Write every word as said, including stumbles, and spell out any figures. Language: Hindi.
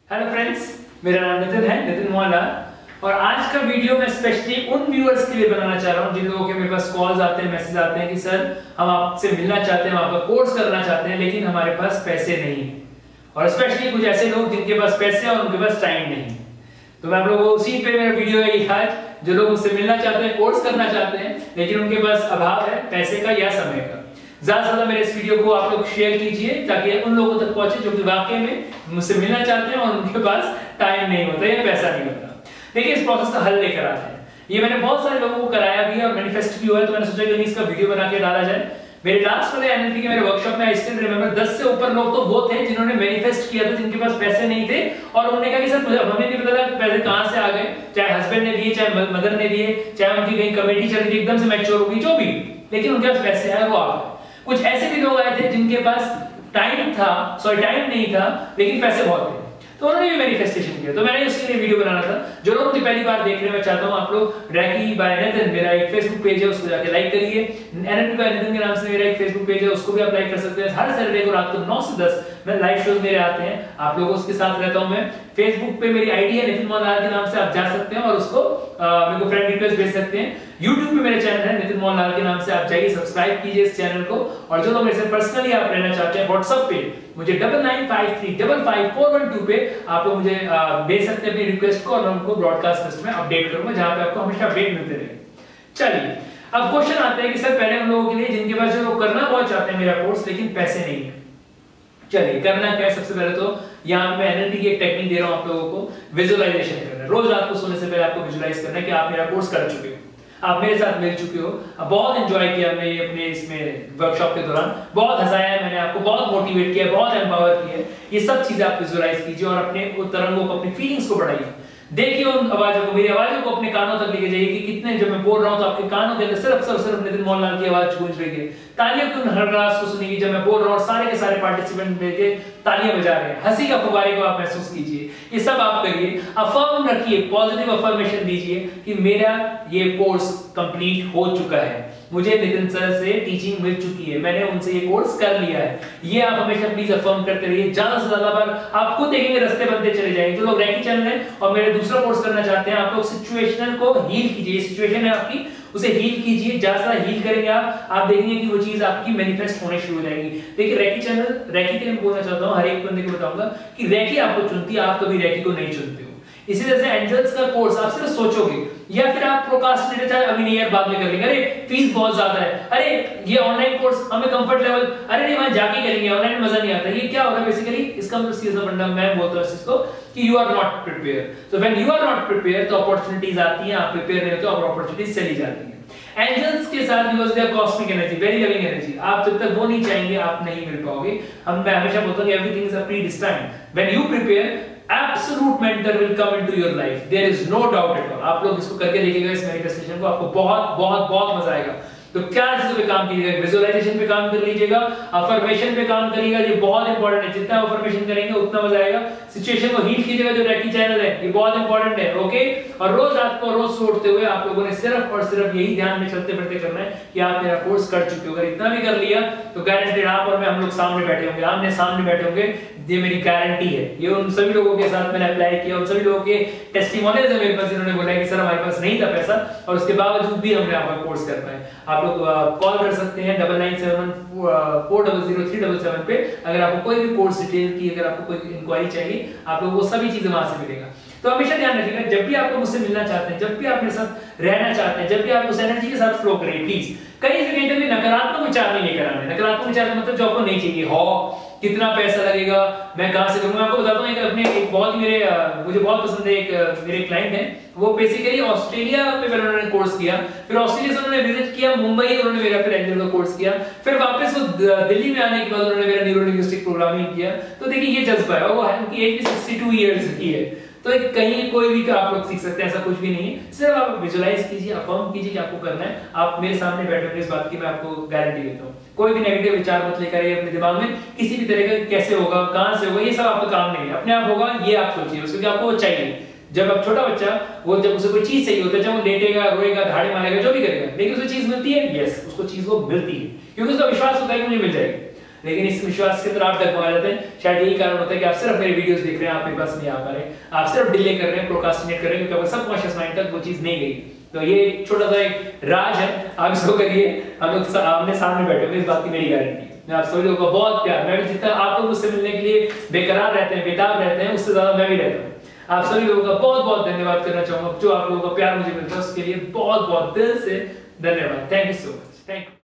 हेलो फ्रेंड्स, मेरा नाम नितिन है, नितिन मोहन। और आज का वीडियो मैं स्पेशली उन व्यूअर्स के लिए बनाना चाह रहा हूं जिन लोगों के मेरे पास कॉल्स आते हैं, मैसेज आते हैं कि सर हम आपसे मिलना चाहते हैं, हम आपका कोर्स करना चाहते हैं, लेकिन हमारे पास पैसे नहीं है। और स्पेशली कुछ ऐसे लोग जिनके पास पैसे हैं और उनके पास टाइम नहीं। तो मैं आप लोगों को उसी पे मेरा वीडियो है आज, जो लोग मुझसे मिलना चाहते हैं, कोर्स करना चाहते हैं, लेकिन उनके पास अभाव है पैसे का या समय का। ज्यादा से ज्यादा मेरे इस वीडियो को आप लोग शेयर कीजिए ताकि उन लोगों तक पहुंचे जो कि वाकई में मुझसे मिलना चाहते हैं और उनके पास टाइम नहीं होता या पैसा नहीं होता। देखिए, इस प्रोसेस का हल लेकर आते हैं। ये मैंने बहुत सारे लोगों को कराया भी है और मैनिफेस्ट भी हुआ है, तो मैंने सोचा कि इसका वीडियो बना के डाला जाए। मेरे लास्ट वाले एनएलपी के मेरे वर्कशॉप में आई स्टिल रिमेंबर दस से ऊपर लोग तो वो थे जिन्होंने मैनिफेस्ट किया था, जिनके पास पैसे नहीं थे और उन्होंने कहा कि सर मुझे हमें नहीं पता पैसे कहां से आ गए, चाहे हस्बैंड ने दिए, चाहे मदर ने दिए, चाहे उनकी कहीं कमेटी चल रही थी, एकदम से मैच्योर हो गई, जो भी, लेकिन उनके पास पैसे आए, वो आ गए। कुछ ऐसे भी लोग आए थे जिनके पास टाइम था, सॉरी टाइम नहीं था, लेकिन पैसे बहुत थे, तो उन्होंने भी मैनिफेस्टेशन किया। तो मैंने इसके लिए वीडियो बनाना था। जो लोग मुझे पहली बार देख रहे हैं, मैं चाहता हूं आप लोग रेकी बाय नितिन, मेरा एक फेसबुक पेज है, उसको जाके लाइक करिए। एनएलपी बाय नितिन के नाम से मेरा एक फेसबुक पेज है, उसको भी आप लाइक कर सकते हैं। हर सैटरडे को रात को नौ से दस में लाइव शोज मेरे आते हैं, आप लोगों के साथ रहता हूं मैं। फेसबुक पे मेरी आईडी है नितिन मोहन के नाम से, आप जा सकते हैं और उसको मेरे को फ्रेंड रिक्वेस्ट भेज सकते हैं। YouTube पे मेरे चैनल है नितिन मोहन के नाम से, आप जाइए सब्सक्राइब कीजिए इस चैनल को। और जो लोग मेरे से पर्सनली आप रहना चाहते हैं, व्हाट्सएप पे मुझे double nine five three double five four one two पे आप लोग मुझे भेज सकते हैं अपनी रिक्वेस्ट को, और मैं उनको ब्रॉडकास्ट लिस्ट में अपडेट करूंगा, जहां पे आपको हमेशा अपडेट मिलते रहे। चलिए, अब क्वेश्चन आता है कि सर पहले उन लोगों के लिए जिनके पास जो लोग करना बहुत चाहते हैं मेरा कोर्स, लेकिन पैसे नहीं है। चलिए, करना क्या है? सबसे पहले तो यहाँ मैं एनएलपी की एक टेक्निक दे रहा हूँ आप लोगों को, विजुअलाइजेशन करना है। रोज रात को सोने से पहले आपको विजुअलाइज करना है कि आप मेरा कोर्स कर चुके हो, आप मेरे साथ मिल चुके हो, बहुत एंजॉय किया हमने अपने इसमें वर्कशॉप के दौरान, बहुत हंसाया है मैंने आपको, बहुत मोटिवेट किया, बहुत एम्पावर किया है। ये सब चीजें आप विजुअलाइज कीजिए और अपने तरंगों को, अपनी फीलिंग्स को बढ़ाइए। देखिए उन आवाजों को, मेरी आवाजों को अपने कानों तक लेके जाइए कि कितने, जब मैं बोल रहा हूं तो आपके कानों के अंदर सिर्फ सिर्फ सिर्फ नितिन मोहन की आवाज गूंज रही है। तालियों की हर रात को सुनिए, जब मैं बोल रहा हूं सारे के सारे पार्टिसिपेंट मिलके तालियां बजा रहे हैं, हंसी का फुवारे को आप महसूस कीजिए। ये सब आप करिए, अफर्म रखिए, पॉजिटिव अफर्मेशन दीजिए कि मेरा ये कोर्स कंप्लीट हो चुका है, मुझे नितिन सर से टीचिंग मिल चुकी है, मैंने उनसे ये कोर्स कर लिया है। ये आप हमेशा प्लीज अफर्म करते रहिए। ज्यादा से ज्यादा बार आप खुद देखेंगे रास्ते बनते चले जाएंगे। जो लोग रेकी चैनल है और मेरे दूसरा कोर्स करना चाहते हैं, आप लोग सिचुएशनल को हील कीजिए। सिचुएशन है आपकी, उसे हील कीजिए। ज्यादा हील करेंगे आप आप देखेंगे कि वो चीज आपकी मैनिफेस्ट होने शुरू हो जाएगी। देखिए, रेकी चैनल, रेकी के लिए मैं बोलना चाहता हूं, हर एक बंदे को बताऊंगा कि रेकी आपको चुनती है, आप कभी रेकी को नहीं चुनते हो। इसी तरह से एंजल्स का कोर्स आप सिर्फ सोचोगे, या फिर आप प्रोक्रास्टिनेट है, अभी नहीं यार बाद में कर लेंगे, अरे फीस बहुत ज्यादा है, अरे ये ऑनलाइन कोर्स हमें कंफर्ट लेवल, अरे नहीं वहां जाके करेंगे, ऑनलाइन मजा नहीं आता। ये क्या हो रहा है बेसिकली? इसका मतलब सीधा बंदा मैं बोलता हूं इसको कि you are not prepare. So when you are not prepare तो अपॉर्चुनिटीज आती हैं, आप प्रिपेयर नहीं होते और अपॉर्चुनिटीज चली जाती हैं। एंजल्स के साथ because they are cosmic energy, very loving energy, आप जब तक वो नहीं चाहेंगे आप नहीं मिल पाओगे। हम मैं हमेशा बोलता हूं everything is a predestined. When you prepare, absolute mentor will come into your life, there is no doubt at all। आप लोग इसको करके देखिएगा, इस मैनिफेस्टेशन को, आपको बहुत बहुत बहुत मजा आएगा। तो क्या चीजों पे काम कीजिएगा? विजुअलाइजेशन पे काम कर लीजिएगा, अफर्मेशन पे काम करिएगा, ये बहुत इंपॉर्टेंट है। जितना अफर्मेशन करेंगे उतना मजा आएगा। सिचुएशन को हील कीजिएगा, जो रेकी चैनल है ये बहुत इंपॉर्टेंट है, ओके। और रोज रात को, रोज उठते हुए आप लोगों ने सिर्फ और सिर्फ यही ध्यान में चलते फिरते करना है कि आप मेरा कोर्स कर चुके हो। अगर इतना भी कर लिया तो गारंटेड आप और मैं, हम लोग सामने बैठे होंगे, आमने सामने बैठे होंगे, ये मेरी गारंटी है। ये उन सभी लोगों के साथ मैंने अप्लाई किया, उन सभी लोगों के टेस्टिमोनियल्स है मेरे पास, जिन्होंने बोला कि सर हमारे पास नहीं था पैसा और उसके बावजूद भी हमने आपका कोर्स कर पाए। आप लोग कॉल कर सकते हैं double nine seven one four double zero three double seven पे, अगर आपको कोई भी कोर्स डिटेल की, अगर आपको कोई इंक्वायरी चाहिए, आप लोगों को सभी चीजें वहां से मिलेगा। तो हमेशा ध्यान रखिएगा, जब भी आपको मुझसे मिलना चाहते हैं, जब भी आप मेरे साथ रहना चाहते हैं, जब भी आप उस एनर्जी के साथ फ्लो करें प्लीज। कई जगह पे नकारात्मक विचार नहीं लेकर आने। नकारात्मक विचार मतलब जो आपको नहीं चाहिए, हो कितना पैसा लगेगा, मैं कहां से करूंगा। आपको बताता हूं, एक अपने एक बहुत ही मेरे मुझे बहुत पसंद है, एक मेरे क्लाइंट है, वो बेसिकली ऑस्ट्रेलिया में पहले उन्होंने कोर्स किया, फिर ऑस्ट्रेलिया से उन्होंने विजिट किया, मुंबई उन्होंने मेरा फिर एंजल का कोर्स किया, फिर वापस वो दिल्ली में आने के बाद उन्होंने मेरा न्यूरो लिंग्विस्टिक प्रोग्रामिंग किया। तो देखिए ये जज्बा है, वो है उनकी एज भी सिक्सटी टू इयर्स की है। तो एक कहीं कोई भी आप लोग सीख सकते हैं, ऐसा कुछ भी नहीं है। सिर्फ आप विजुअलाइज कीजिए, अफर्म कीजिए कि आपको करना है। आप मेरे सामने बैठोगे, इस बात की मैं आपको गारंटी देता हूं। कोई भी नेगेटिव विचार मत लेकर आइए अपने दिमाग में, किसी भी तरह का कैसे होगा, कहां से होगा, ये सब आपका काम नहीं है। अपने आप होगा ये आप सोचिए, क्योंकि आपको वो चाहिए। जब आप छोटा बच्चा, वो जब उसे कोई चीज चाहिए होता है, जब वो लेटेगा, रोएगा, धाड़े मारेगा, जो भी करेगा, लेकिन उसे चीज मिलती है, यस उसको चीज वो मिलती है, क्योंकि उसका विश्वास होता है कि मुझे मिल जाएगी। लेकिन इस विश्वास के अंदर आप डगमगा जाते हैं। शायद यही कारण होता है कि आप सिर्फ मेरे वीडियोस देख रहे हैं, आप मेरे पास नहीं आ पा रहे, आप सिर्फ डिले कर रहे हैं, प्रोक्रास्टिनेट कर रहे हैं, क्योंकि आपका सबकॉन्शियस माइंड तक वो चीज नहीं गई। तो ये छोटा सा एक राज है, आप इसको करिए। हम लोग आमने सामने बैठे हुए, इस बात की मेरी गारंटी है। मैं आप सभी लोगों का बहुत प्यार, मैं भी जितना आप लोग मुझसे मिलने के लिए बेकरार रहते हैं, बेताब रहते हैं, उससे ज्यादा मैं भी रहता हूँ। आप सभी लोगों का बहुत बहुत धन्यवाद करना चाहूंगा। जो आप लोगों का प्यार मुझे मिलता है उसके लिए बहुत बहुत दिल से धन्यवाद। Thank you so much. Thank you.